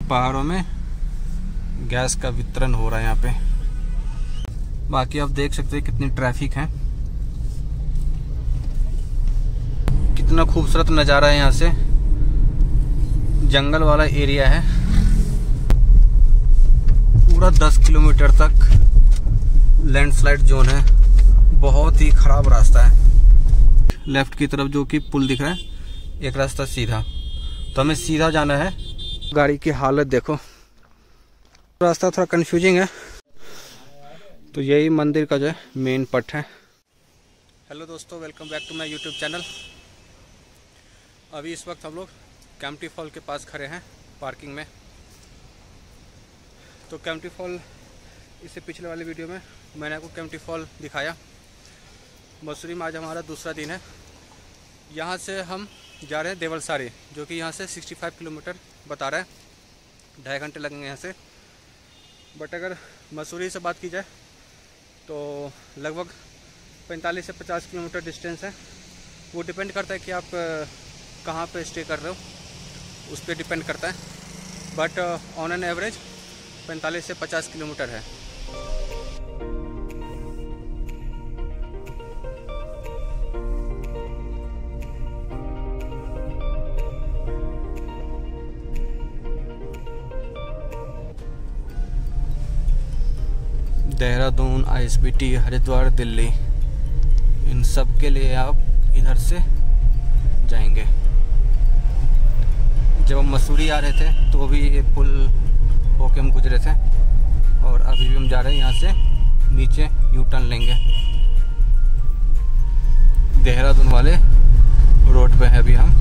पहाड़ों में गैस का वितरण हो रहा है यहाँ पे। बाकी आप देख सकते हैं कितनी ट्रैफिक है, कितना खूबसूरत नज़ारा है। यहाँ से जंगल वाला एरिया है, पूरा 10 किलोमीटर तक लैंडस्लाइड जोन है। बहुत ही खराब रास्ता है। लेफ्ट की तरफ जो कि पुल दिख रहा है, एक रास्ता सीधा, तो हमें सीधा जाना है। गाड़ी की हालत देखो, रास्ता थोड़ा कंफ्यूजिंग है। तो यही मंदिर का जो है मेन पट है। हेलो दोस्तों, welcome back to my YouTube channel. अभी इस वक्त हम लोग कैंपटी फॉल के पास खड़े हैं पार्किंग में। तो कैंपटी फॉल, इससे पिछले वाले वीडियो में मैंने आपको कैंपटी फॉल दिखाया। मसूरी में आज हमारा दूसरा दिन है। यहाँ से हम जा रहे हैं देवलसारी, जो कि यहाँ से 65 किलोमीटर बता रहा है। 2.5 घंटे लगेंगे यहाँ से। बट अगर मसूरी से बात की जाए तो लगभग 45 से 50 किलोमीटर डिस्टेंस है। वो डिपेंड करता है कि आप कहाँ पे स्टे कर रहे हो, उस पर डिपेंड करता है। बट ऑन एन एवरेज 45 से 50 किलोमीटर है। देहरादून, ISBT, हरिद्वार, दिल्ली, इन सब के लिए आप इधर से जाएंगे। जब हम मसूरी आ रहे थे तो भी ये पुल होके हम गुजरे थे, और अभी भी हम जा रहे हैं यहाँ से नीचे यू टर्न लेंगे। देहरादून वाले रोड पे है अभी हम।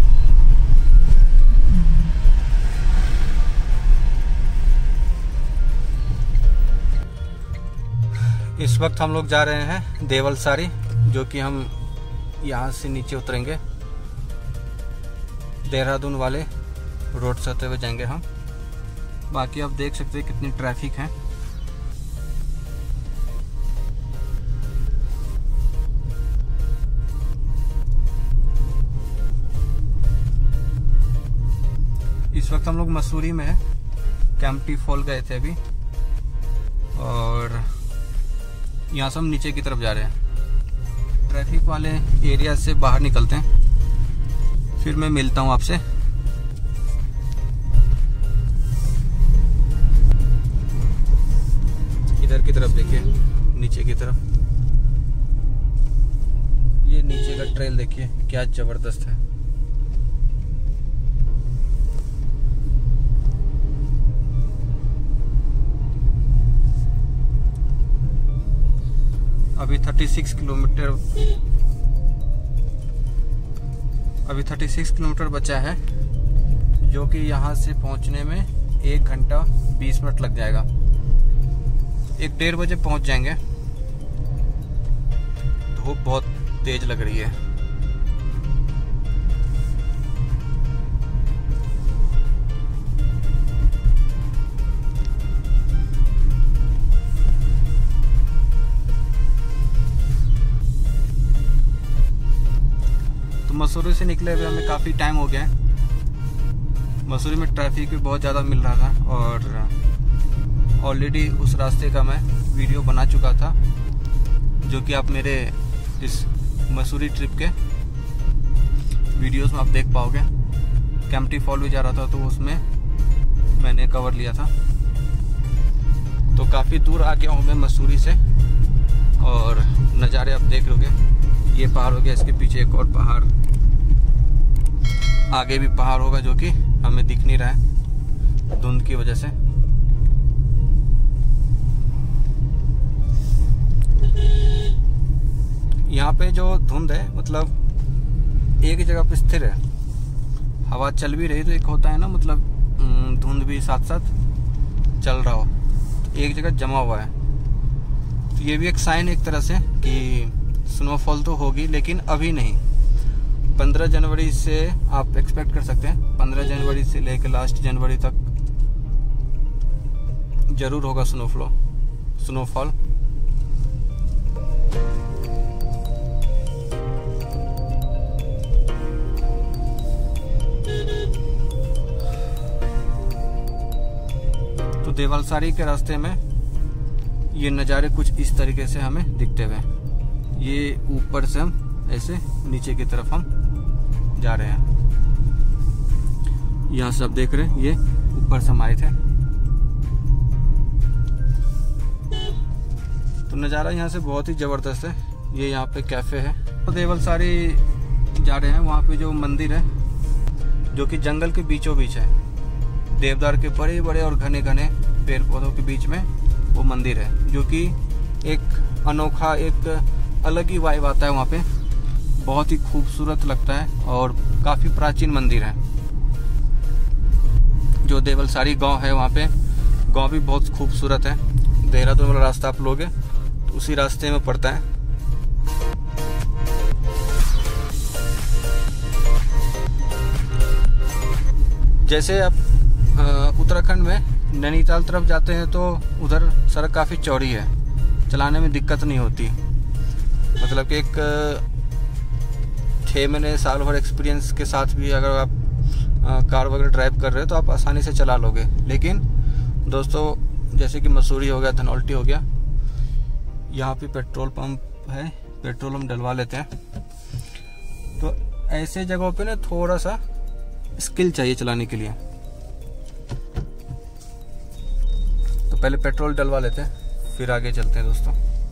इस वक्त हम लोग जा रहे हैं देवलसारी, जो कि हम यहाँ से नीचे उतरेंगे। देहरादून वाले रोड से होते हुए जाएंगे हम। बाकी आप देख सकते हैं कितनी ट्रैफिक है। इस वक्त हम लोग मसूरी में है। कैंपटी फॉल गए थे अभी, और यहाँ से हम नीचे की तरफ जा रहे हैं। ट्रैफिक वाले एरिया से बाहर निकलते हैं, फिर मैं मिलता हूँ आपसे। इधर की तरफ देखिए, नीचे की तरफ ये नीचे का ट्रेल देखिए क्या जबरदस्त है। अभी 36 किलोमीटर बचा है, जो कि यहाँ से पहुँचने में 1 घंटा 20 मिनट लग जाएगा। 1-1:30 बजे पहुँच जाएंगे। धूप बहुत तेज लग रही है। मसूरी से निकले हुए हमें काफ़ी टाइम हो गया है। मसूरी में ट्रैफिक भी बहुत ज़्यादा मिल रहा था, और ऑलरेडी उस रास्ते का मैं वीडियो बना चुका था, जो कि आप मेरे इस मसूरी ट्रिप के वीडियोस में आप देख पाओगे। कैंपटी फॉल भी जा रहा था तो उसमें मैंने कवर लिया था। तो काफ़ी दूर आ गया हूँ मैं मसूरी से, और नज़ारे आप देख लोगे। ये पहाड़ हो गया, इसके पीछे एक और पहाड़, आगे भी पहाड़ होगा जो कि हमें दिख नहीं रहा है धुंध की वजह से। यहाँ पे जो धुंध है, मतलब एक जगह पे स्थिर है। हवा चल भी रही तो एक होता है ना, मतलब धुंध भी साथ साथ चल रहा हो, तो एक जगह जमा हुआ है। तो ये भी एक साइन एक तरह से कि स्नोफॉल तो होगी, लेकिन अभी नहीं। 15 जनवरी से आप एक्सपेक्ट कर सकते हैं। 15 जनवरी से लेकर लास्ट जनवरी तक जरूर होगा स्नोफॉल। देवलसारी के रास्ते में ये नज़ारे कुछ इस तरीके से हमें दिखते हुए। ये ऊपर से हम ऐसे नीचे की तरफ हम जा रहे हैं। यहाँ से आप देख रहे हैं, ये ऊपर से हम आए थे। तो नज़ारा यहाँ से बहुत ही ज़बरदस्त है। ये यहाँ पे कैफ़े है। तो देवलसारी जा रहे हैं, वहाँ पे जो मंदिर है जो कि जंगल के बीचों बीच है। देवदार के बड़े बड़े और घने घने पेड़ पौधों के बीच में वो मंदिर है, जो कि एक अनोखा, एक अलग ही वाइब आता है वहाँ पे। बहुत ही खूबसूरत लगता है और काफ़ी प्राचीन मंदिर है। जो देवलसारी गांव है, वहाँ पे गांव भी बहुत खूबसूरत है। देहरादून वाला रास्ता आप लोगे तो उसी रास्ते में पड़ता है। जैसे आप उत्तराखंड में नैनीताल तरफ जाते हैं तो उधर सड़क काफ़ी चौड़ी है, चलाने में दिक्कत नहीं होती। मतलब कि एक 6 महीने साल भर एक्सपीरियंस के साथ भी अगर आप कार वगैरह ड्राइव कर रहे हो तो आप आसानी से चला लोगे। लेकिन दोस्तों, जैसे कि मसूरी हो गया, धनौल्टी हो गया, यहाँ पे पेट्रोल पंप है, पेट्रोल हम डलवा लेते हैं। तो ऐसे जगहों पे ना थोड़ा सा स्किल चाहिए चलाने के लिए। तो पहले पेट्रोल डलवा लेते हैं, फिर आगे चलते हैं दोस्तों।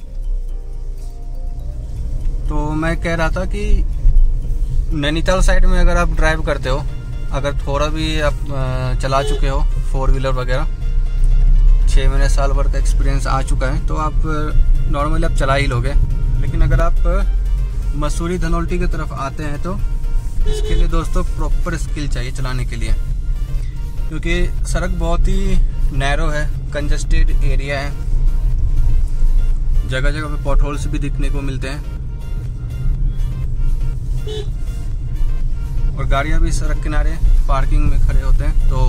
तो मैं कह रहा था कि नैनीताल साइड में अगर आप ड्राइव करते हो, अगर थोड़ा भी आप चला चुके हो 4 व्हीलर वगैरह, 6 महीने साल भर का एक्सपीरियंस आ चुका है, तो आप नॉर्मली आप चला ही लोगे। लेकिन अगर आप मसूरी धनौल्टी की तरफ आते हैं तो इसके लिए दोस्तों प्रॉपर स्किल चाहिए चलाने के लिए, क्योंकि सड़क बहुत ही नैरो है, कंजस्टेड एरिया है, जगह जगह पे पॉटहोल्स भी दिखने को मिलते हैं और गाड़ियां भी सड़क किनारे पार्किंग में खड़े होते हैं। तो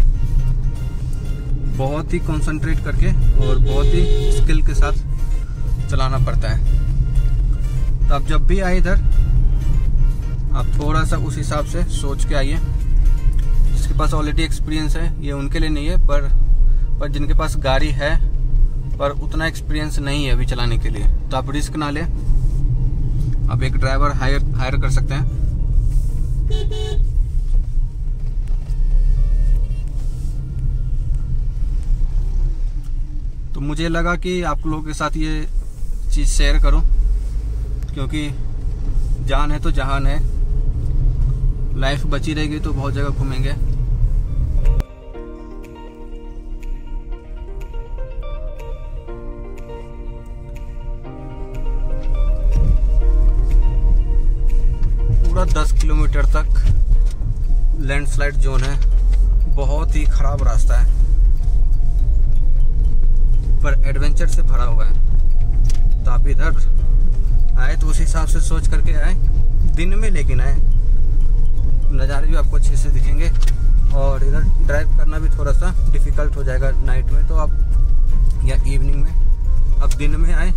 बहुत ही कंसंट्रेट करके और बहुत ही स्किल के साथ चलाना पड़ता है। तो आप जब भी आए इधर, आप थोड़ा सा उस हिसाब से सोच के आइए। जिसके पास ऑलरेडी एक्सपीरियंस है ये उनके लिए नहीं है, पर जिनके पास गाड़ी है पर उतना एक्सपीरियंस नहीं है अभी चलाने के लिए, तो आप रिस्क ना लें। आप एक ड्राइवर हायर कर सकते हैं। तो मुझे लगा कि आप लोगों के साथ ये चीज़ शेयर करूं, क्योंकि जान है तो जहान है, लाइफ बची रहेगी तो बहुत जगह घूमेंगे। पूरा 10 किलोमीटर तक लैंडस्लाइड जोन है, बहुत ही खराब रास्ता है पर एडवेंचर से भरा हुआ है। तो आप इधर आए तो उस हिसाब से सोच करके आए, दिन में लेकिन आए, नज़ारे भी आपको अच्छे से दिखेंगे। और इधर ड्राइव करना भी थोड़ा सा डिफ़िकल्ट हो जाएगा नाइट में, तो आप या इवनिंग में, अब दिन में आए,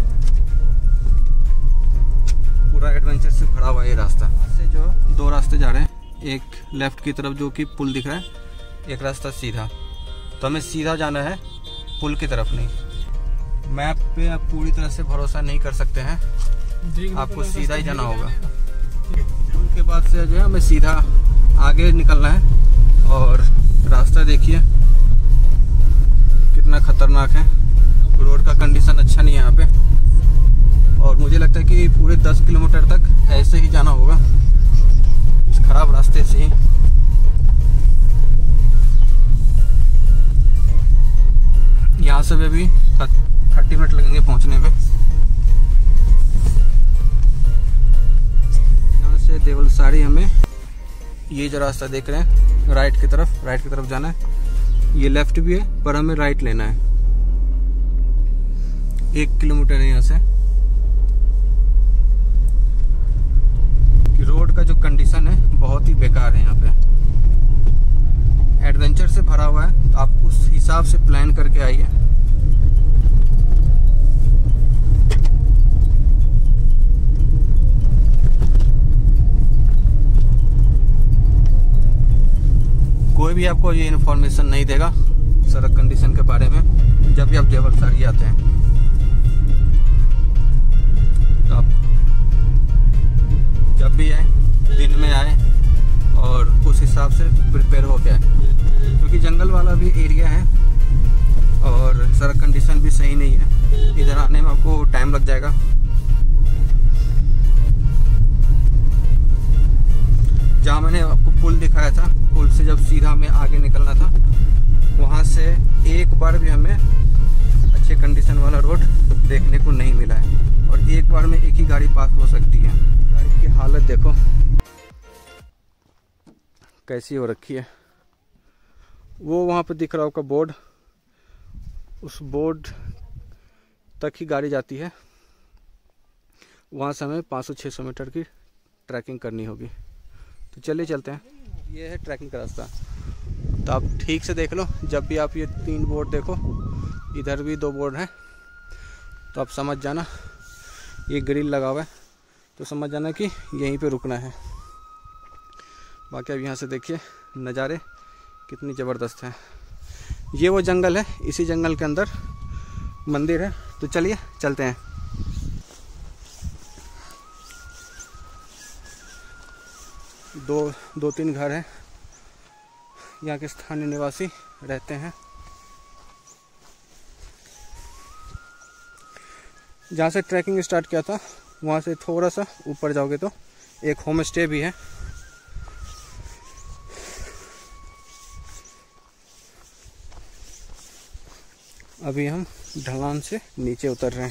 पूरा एडवेंचर से भरा हुआ ये रास्ता। से जो 2 रास्ते जा रहे हैं, एक लेफ्ट की तरफ जो कि पुल दिख रहा है, एक रास्ता सीधा। तो हमें सीधा जाना है, पुल की तरफ नहीं। मैप पे आप पूरी तरह से भरोसा नहीं कर सकते हैं, आपको सीधा ही जाना होगा। पुल के बाद से जो है हमें सीधा आगे निकलना है। और रास्ता देखिए कितना खतरनाक है, रोड का कंडीशन अच्छा नहीं है यहाँ पे। और मुझे लगता है कि पूरे 10 किलोमीटर तक ऐसे ही जाना होगा, इस खराब रास्ते से ही। यहाँ से भी 30 मिनट लगेंगे पहुँचने में। यहाँ से देवलसारी हमें ये जो रास्ता देख रहे हैं, राइट की तरफ जाना है। ये लेफ्ट भी है पर हमें राइट लेना है। 1 किलोमीटर है यहाँ से। रोड का जो कंडीशन है बहुत ही बेकार है यहाँ पे, एडवेंचर से भरा हुआ है। तो आप उस हिसाब से प्लान करके आइए। कोई भी आपको ये इन्फॉर्मेशन नहीं देगा सड़क कंडीशन के बारे में जब भी आप देवलसारी आते हैं। तो आप जब भी आए दिन में आए और उस हिसाब से प्रिपेयर हो के आए, क्योंकि जंगल वाला भी एरिया है और सड़क कंडीशन भी सही नहीं है। इधर आने में आपको टाइम लग जाएगा। जहाँ मैंने आपको पुल दिखाया था, पुल से जब सीधा हमें आगे निकलना था, वहाँ से एक बार भी हमें अच्छे कंडीशन वाला रोड देखने को नहीं मिला है और एक बार में एक ही गाड़ी पास हो सकती है। गाड़ी की हालत देखो कैसी हो रखी है। वो वहाँ पे दिख रहा होगा बोर्ड, उस बोर्ड तक ही गाड़ी जाती है। वहाँ से हमें 500-600 मीटर की ट्रैकिंग करनी होगी। तो चलिए चलते हैं। ये है ट्रैकिंग का रास्ता। तो आप ठीक से देख लो, जब भी आप ये 3 बोर्ड देखो, इधर भी 2 बोर्ड हैं, तो आप समझ जाना। ये ग्रिल लगा हुआ है तो समझ जाना कि यहीं पे रुकना है। बाकी अब यहाँ से देखिए नज़ारे कितनी ज़बरदस्त हैं। ये वो जंगल है, इसी जंगल के अंदर मंदिर है। तो चलिए चलते हैं। दो 3 घर हैं, यहाँ के स्थानीय निवासी रहते हैं। जहाँ से ट्रैकिंग स्टार्ट किया था वहाँ से थोड़ा सा ऊपर जाओगे तो एक होम स्टे भी है। अभी हम ढलान से नीचे उतर रहे हैं।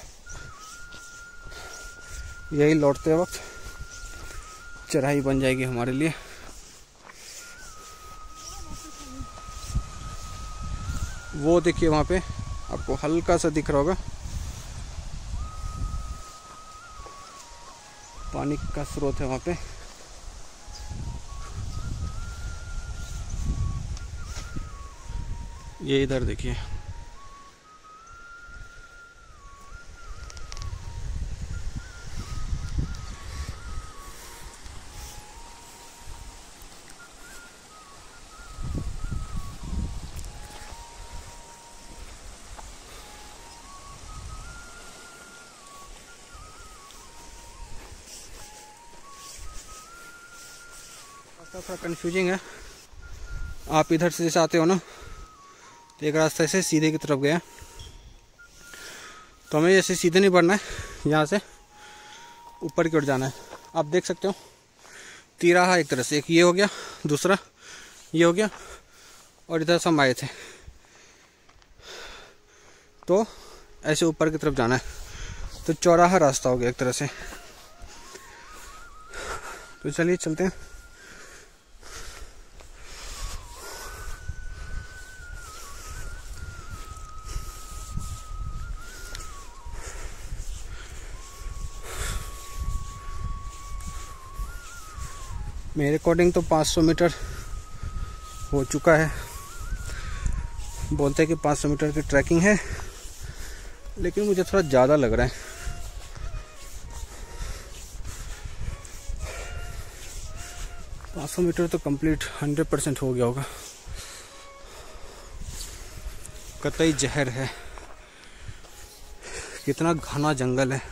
यही लौटते वक्त चढ़ाई बन जाएगी हमारे लिए। वो देखिए वहाँ पे आपको हल्का सा दिख रहा होगा, पानी का स्रोत है वहाँ पे। ये इधर देखिए। थोड़ा कंफ्यूजिंग है। आप इधर से जैसे आते हो ना, तो एक रास्ते से सीधे की तरफ गया, तो हमें जैसे सीधे नहीं बढ़ना है, यहाँ से ऊपर की ओर जाना है। आप देख सकते हो तिराहा एक तरह से, एक ये हो गया, दूसरा ये हो गया और इधर से हम आए थे, तो ऐसे ऊपर की तरफ जाना है। तो चौराहा रास्ता हो गया एक तरह से। तो चलिए चलते हैं। मेरे अकॉर्डिंग तो 500 मीटर हो चुका है। बोलते हैं कि 500 मीटर की ट्रैकिंग है, लेकिन मुझे थोड़ा ज़्यादा लग रहा है। मीटर तो कंप्लीट 100% हो गया होगा। कतई जहर है, कितना घना जंगल है।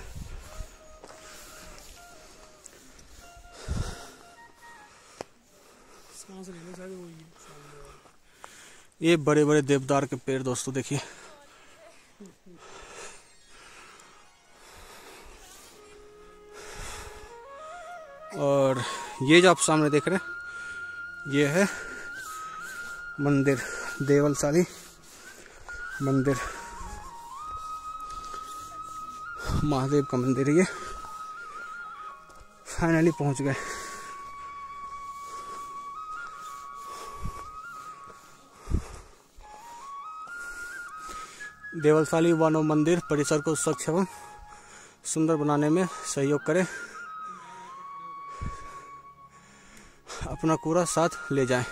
ये बड़े बड़े देवदार के पेड़ दोस्तों देखिए। और ये जो आप सामने देख रहे हैं, ये है मंदिर, देवलसारी मंदिर, महादेव का मंदिर है ये। फाइनली पहुंच गए। देवलसाली मानव मंदिर परिसर को स्वच्छ एवं सुंदर बनाने में सहयोग करें, अपना कूड़ा साथ ले जाएं।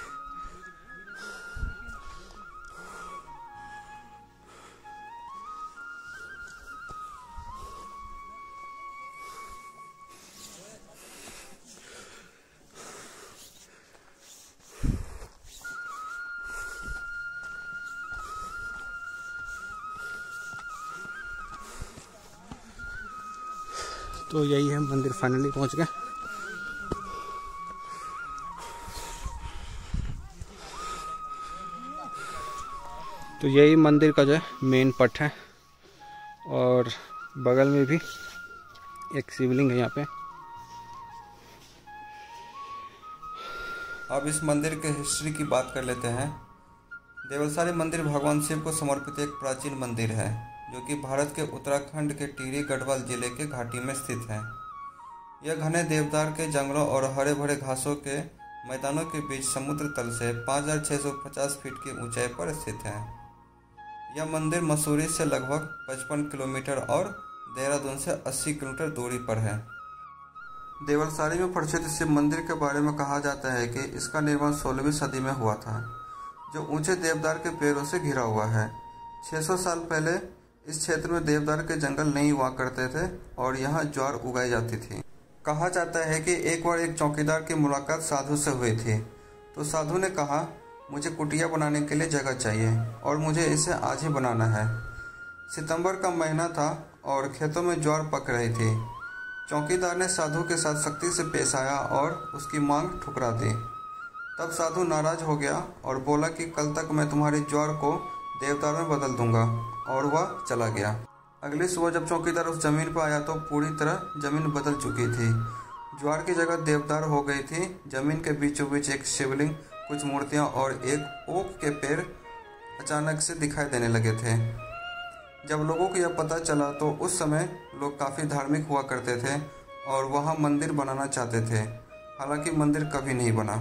तो यही है मंदिर, फाइनली पहुंच गए। तो यही मंदिर का जो है मेन पट है और बगल में भी एक शिवलिंग है यहाँ पे। अब इस मंदिर के हिस्ट्री की बात कर लेते हैं। देवलसारी मंदिर भगवान शिव को समर्पित एक प्राचीन मंदिर है जो कि भारत के उत्तराखंड के टिहरी गढ़वाल जिले के घाटी में स्थित है। यह घने देवदार के जंगलों और हरे भरे घासों के मैदानों के बीच समुद्र तल से 5650 फीट की ऊंचाई पर स्थित है। यह मंदिर मसूरी से लगभग 55 किलोमीटर और देहरादून से 80 किलोमीटर दूरी पर है। देवलसारी में प्रसिद्ध शिव मंदिर के बारे में कहा जाता है कि इसका निर्माण 16वीं सदी में हुआ था, जो ऊंचे देवदार के पेड़ों से घिरा हुआ है। 600 साल पहले इस क्षेत्र में देवदार के जंगल नहीं हुआ करते थे और यहाँ ज्वार उगाई जाती थी। कहा जाता है कि एक बार एक चौकीदार की मुलाकात साधु से हुई थी, तो साधु ने कहा, मुझे कुटिया बनाने के लिए जगह चाहिए और मुझे इसे आज ही बनाना है। सितंबर का महीना था और खेतों में ज्वार पक रही थी। चौकीदार ने साधु के साथ सख्ती से पेश आया और उसकी मांग ठुकरा दी। तब साधु नाराज हो गया और बोला कि कल तक मैं तुम्हारी ज्वार को देवदार में बदल दूंगा, और वह चला गया। अगली सुबह जब चौकीदार उस जमीन पर आया तो पूरी तरह जमीन बदल चुकी थी। ज्वार की जगह देवदार हो गई थी। जमीन के बीचों बीच एक शिवलिंग, कुछ मूर्तियां और एक ओक के पेड़ अचानक से दिखाई देने लगे थे। जब लोगों को यह पता चला तो उस समय लोग काफ़ी धार्मिक हुआ करते थे और वहां मंदिर बनाना चाहते थे। हालांकि मंदिर कभी नहीं बना।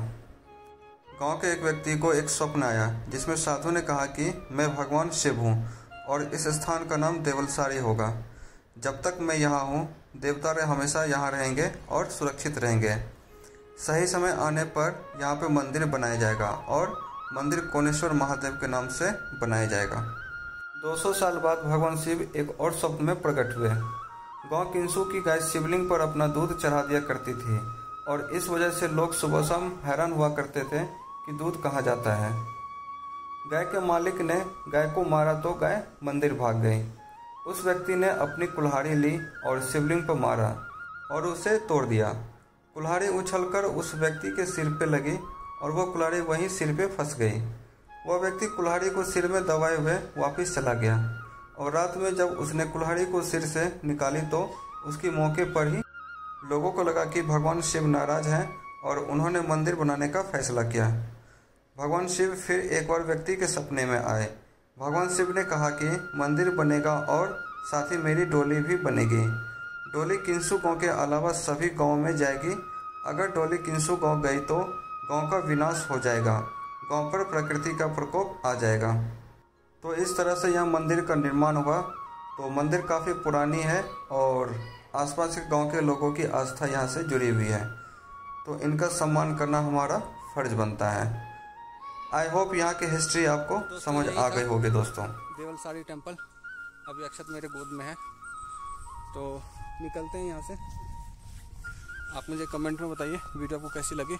गांव के एक व्यक्ति को एक स्वप्न आया जिसमें साधु ने कहा कि मैं भगवान शिव हूँ और इस स्थान का नाम देवलसारी होगा। जब तक मैं यहाँ हूँ, देवता हमेशा यहाँ रहेंगे और सुरक्षित रहेंगे। सही समय आने पर यहाँ पे मंदिर बनाया जाएगा और मंदिर कोनेश्वर महादेव के नाम से बनाया जाएगा। 200 साल बाद भगवान शिव एक और स्वप्न में प्रकट हुए। गांव किंसू की गाय शिवलिंग पर अपना दूध चढ़ा दिया करती थी और इस वजह से लोग सुबह शाम हैरान हुआ करते थे कि दूध कहाँ जाता है। गाय के मालिक ने गाय को मारा तो गाय मंदिर भाग गई। उस व्यक्ति ने अपनी कुल्हाड़ी ली और शिवलिंग पर मारा और उसे तोड़ दिया। कुल्हाड़ी उछलकर उस व्यक्ति के सिर पे लगी और वह कुल्हाड़ी वहीं सिर पे फंस गई। वह व्यक्ति कुल्हाड़ी को सिर में दबाए हुए वापस चला गया और रात में जब उसने कुल्हाड़ी को सिर से निकाली तो उसकी मौके पर ही लोगों को लगा कि भगवान शिव नाराज हैं और उन्होंने मंदिर बनाने का फैसला किया। भगवान शिव फिर एक बार व्यक्ति के सपने में आए। भगवान शिव ने कहा कि मंदिर बनेगा और साथ ही मेरी डोली भी बनेगी। डोली किंसू गांव के अलावा सभी गांवों में जाएगी। अगर डोली किंसू गांव गई तो गांव का विनाश हो जाएगा, गांव पर प्रकृति का प्रकोप आ जाएगा। तो इस तरह से यह मंदिर का निर्माण हुआ। तो मंदिर काफ़ी पुरानी है और आसपास के गांव के लोगों की आस्था यहाँ से जुड़ी हुई है, तो इनका सम्मान करना हमारा फर्ज बनता है। आई होप यहाँ की हिस्ट्री आपको समझ आ गई होगी दोस्तों। देवलसारी टेम्पल अभी अक्षत मेरे गोद में है, तो निकलते हैं यहाँ से। आप मुझे कमेंट में बताइए वीडियो आपको कैसी लगी।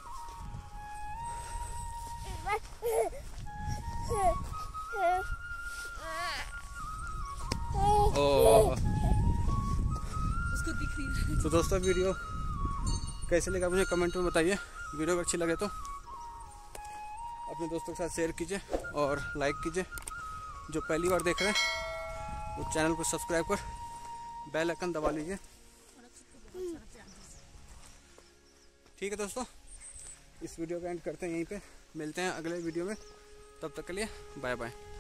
उसको दिख रही है। तो दोस्तों वीडियो कैसे लगा मुझे कमेंट में बताइए। वीडियो अच्छी लगे तो अपने दोस्तों के साथ शेयर कीजिए और लाइक कीजिए। जो पहली बार देख रहे हैं वो चैनल को सब्सक्राइब कर बेल आइकन दबा लीजिए। ठीक है दोस्तों, इस वीडियो का एंड करते हैं यहीं पे। मिलते हैं अगले वीडियो में, तब तक के लिए बाय बाय।